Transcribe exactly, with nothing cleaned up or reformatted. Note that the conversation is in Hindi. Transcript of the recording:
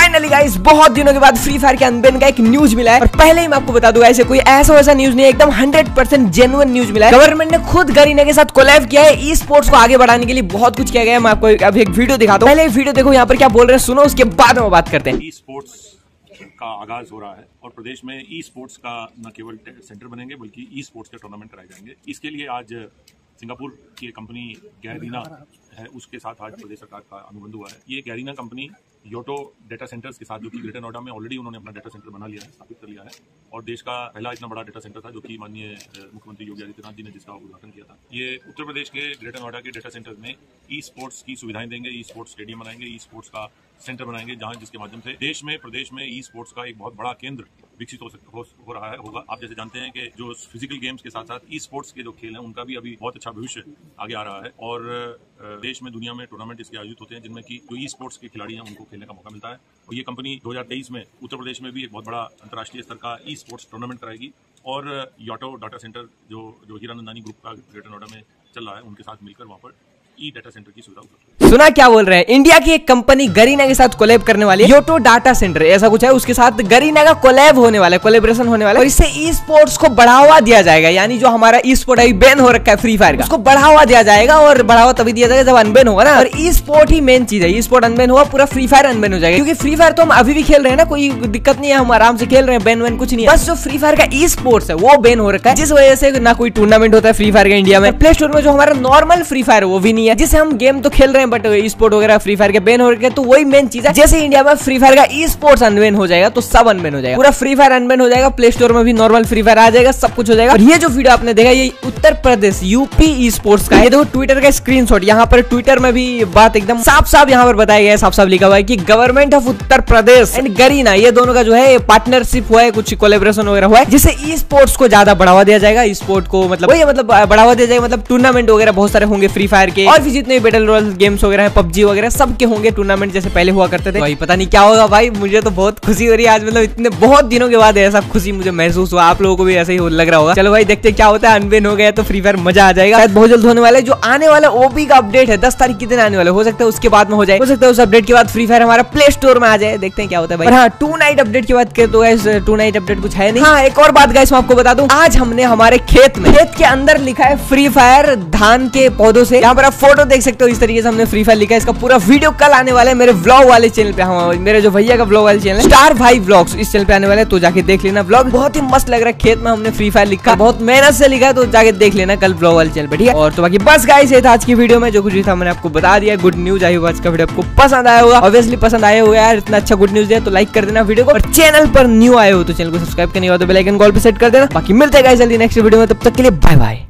फाइनली गाइस बहुत दिनों के बाद फ्री फायर के अनबैन का एक न्यूज मिला है और पहले ही मैं आपको बता दूंगा, ऐसे कोई ऐसा वैसा न्यूज नहीं है, एकदम हंड्रेड परसेंट जेन्युइन न्यूज मिला है। गवर्नमेंट ने खुद गरीना के साथ कोलैब किया है, ई स्पोर्ट्स को आगे बढ़ाने के लिए बहुत कुछ किया गया है। मैं आपको अभी एक वीडियो दिखाता हूं, पहले वीडियो देखो यहाँ पर क्या बोल रहे हैं सुनो, उसके बाद में बात करते हैं। ई स्पोर्ट्स का आगाज हो रहा है और प्रदेश में ई स्पोर्ट्स का न केवल सेंटर बनेंगे बल्कि ई स्पोर्ट्स के टूर्नामेंट कराए जाएंगे। इसके लिए आज सिंगापुर की एक कंपनी गैरीना है, उसके साथ आज प्रदेश सरकार का अनुबंध हुआ है। ये Garena company Yotta data centers के साथ, जो कि ग्रेटर नोएडा में ऑलरेडी उन्होंने अपना डेटा सेंटर बना लिया है, स्थापित कर लिया है, और देश का पहला इतना बड़ा डेटा सेंटर था जो कि माननीय मुख्यमंत्री योगी आदित्यनाथ जी ने जिसका उद्घाटन किया था। ये उत्तर प्रदेश के ग्रेटर नोएडा के डेटा सेंटर्स में ई स्पोर्ट्स की सुविधाएं देंगे, ई स्पोर्ट्स स्टेडियम बनाएंगे, ई स्पोर्ट्स का सेंटर बनाएंगे, जहां जिसके माध्यम से देश में प्रदेश में ई स्पोर्ट्स का एक बहुत बड़ा केंद्र विकसित हो, हो, हो रहा है होगा। आप जैसे जानते हैं कि जो फिजिकल गेम्स के साथ साथ ई स्पोर्ट्स के जो खेल हैं उनका भी अभी बहुत अच्छा भविष्य आगे आ रहा है और देश में दुनिया में टूर्नामेंट इसके आयोजित होते हैं जिनमें कि जो ई स्पोर्ट्स के खिलाड़ी हैं उनको खेलने का मौका मिलता है। और ये कंपनी दो हज़ार तेईस में उत्तर प्रदेश में भी एक बहुत बड़ा अंतर्राष्ट्रीय स्तर का ई स्पोर्ट्स टूर्नामेंट कराएगी और योटो डाटा सेंटर जो जो हीरानंदानी ग्रुप का ग्रेटर नोएडा में चल रहा है उनके साथ मिलकर वहाँ पर ई डाटा सेंटर की सुविधा उपलब्ध। सुना क्या बोल रहे हैं, इंडिया की एक कंपनी गरीना के साथ कोलैब करने वाली है, योटो डाटा सेंटर ऐसा कुछ है, उसके साथ गरीना का कोलैब होने वाला है, कोलैबोरेशन होने वाला है और इससे ई स्पोर्ट्स को बढ़ावा दिया जाएगा। यानी जो हमारा ई स्पोर्ट अभी बैन हो रखा है फ्री फायर का, उसको बढ़ावा दिया जाएगा और बढ़ावा तभी दिया जाएगा जब अनबैन होगा ना। और ई स्पोर्ट ही मेन चीज है, ई स्पोर्ट अनबैन हुआ पूरा फ्री फायर अनबैन हो जाएगा, क्योंकि फ्री फायर तो हम अभी भी खेल रहे हैं ना, कोई दिक्कत नहीं है, हम आराम से खेल रहे हैं, बैन वैन कुछ नहीं है। बस जो फ्री फायर का ई स्पोर्ट्स है वो बैन हो रखा है, जिस वजह से ना कोई टूर्नामेंट होता है फ्री फायर का इंडिया में। प्ले स्टोर में जो हमारा नॉर्मल फ्री फायर वो भी नहीं है, जिससे हम गेम तो खेल रहे हैं बट ई स्पोर्ट वगैरह फ्री फायर के बैन हो रखे हैं। तो वही मेन चीज है, जैसे इंडिया में फ्री फायर का ई स्पोर्ट्स अनबैन हो जाएगा तो सब अनबैन हो जाएगा, पूरा फ्री फायर अनबैन हो जाएगा, प्ले स्टोर में भी नॉर्मल फ्री फायर आ जाएगा, सब कुछ हो जाएगा। और ये जो वीडियो आपने देखा ये Uttar Pradesh UP e sports का है, देखो ट्विटर का स्क्रीनशॉट, यहाँ पर ट्विटर में भी बात एकदम साफ साफ यहाँ पर बताया गया है, साफ साफ लिखा हुआ है कि government of Uttar Pradesh and Garena, ये दोनों का जो है पार्टनरशिप हुआ है, कुछ कोलैबोरेशन वगैरह हुआ है, जिससे ई स्पोर्ट्स को ज्यादा बढ़ावा दिया जाएगा। ई स्पोर्ट को मतलब वही मतलब बढ़ावा दिया जाएगा, मतलब टूर्नामेंट वगैरह बहुत सारे होंगे फ्री फायर के, और भी जितने बैटल रॉयल गेम्स वगैरह है, पबजी वगैरह सबके होंगे टूर्नामेंट जैसे पहले हुआ करते थे। भाई पता नहीं क्या होगा भाई, मुझे तो बहुत खुशी हो रही है आज, मतलब इतने बहुत दिनों के बाद ऐसा खुशी मुझे महसूस हुआ, आप लोगों को भी ऐसा ही लग रहा होगा। चलो भाई देखते क्या होता है, अनबैन हो गया तो फ्री फायर मजा आ जाएगा, शायद बहुत जल्द होने वाला है। जो आने वाला ओबी का अपडेट है दस तारीख के दिन आने वाला, हो सकता है उसके बाद में हो जाए, हो सकता है उस अपडेट के बाद फ्री फायर हमारा प्ले स्टोर में आ जाए, देखते हैं क्या होता है भाई। हाँ, टू नाइट अपडेट की बात करें तो गाइस टू नाइट अपडेट कुछ है नहीं। हाँ, एक और बात गाइस मैं आपको बता दूं, आज हमने हमारे खेत में, खेत के अंदर लिखा है फ्री फायर धान के पौधों से, यहाँ पर आप फोटो देख सकते हो, इस तरीके से हमने फ्री फायर लिखा है। इसका पूरा वीडियो कल आने वाला है मेरे व्लॉग वाले चैनल पे, हाँ मेरे जो भैया का व्लॉग वाले चैनल है स्टार भाई व्लॉग्स, इस चैनल पे आने वाले, तो जाके देख लेना। व्लॉग बहुत ही मस्त लग रहा है, खेत में हमने फ्री फायर लिखा, बहुत मेहनत से लिखा है, तो जाके देख लेना कल व्लॉग वाले चैनल पे, ठीक है। और तो बाकी बस गाइस ये था आज की वीडियो में, जो कुछ भी था मैंने आपको बता दिया। गुड न्यूज आई होगा, आज का वीडियो आपको पसंद आया होगा, ऑब्वियसली पसंद आया होगा यार, इतना अच्छा गुड न्यूज है तो लाइक कर देना वीडियो को, और चैनल पर न्यू आए हो तो चैनल को सब्सक्राइब करने के बाद बेल आइकन कॉल पे सेट कर देना। बाकी मिलते हैं गाइस जल्दी नेक्स्ट वीडियो में, तब तक के लिए बाय बाय।